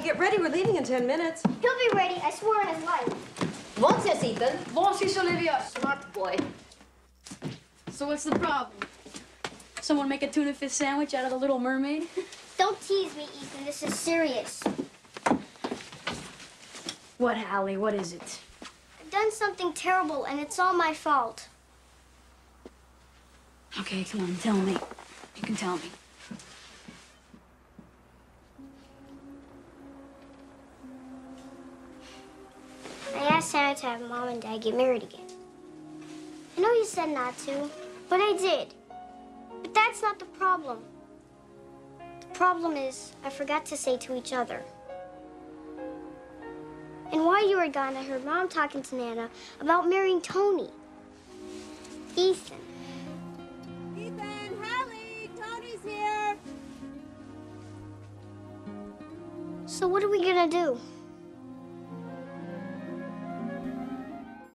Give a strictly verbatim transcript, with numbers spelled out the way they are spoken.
get ready. We're leaving in ten minutes. He'll be ready. I swear on his life. What's this, Ethan? Bon, she's Olivia. Smart boy. So what's the problem? Someone make a tuna fish sandwich out of the Little Mermaid? Don't tease me, Ethan. This is serious. What, Hallie? What is it? I've done something terrible, and it's all my fault. Okay, come on, tell me. You can tell me. I asked Santa to have Mom and Dad get married again. I know you said not to, but I did. But that's not the problem. The problem is I forgot to say to each other. And while you were gone, I heard Mom talking to Nana about marrying Tony. Ethan. Ethan, Hallie, Tony's here. So what are we gonna do?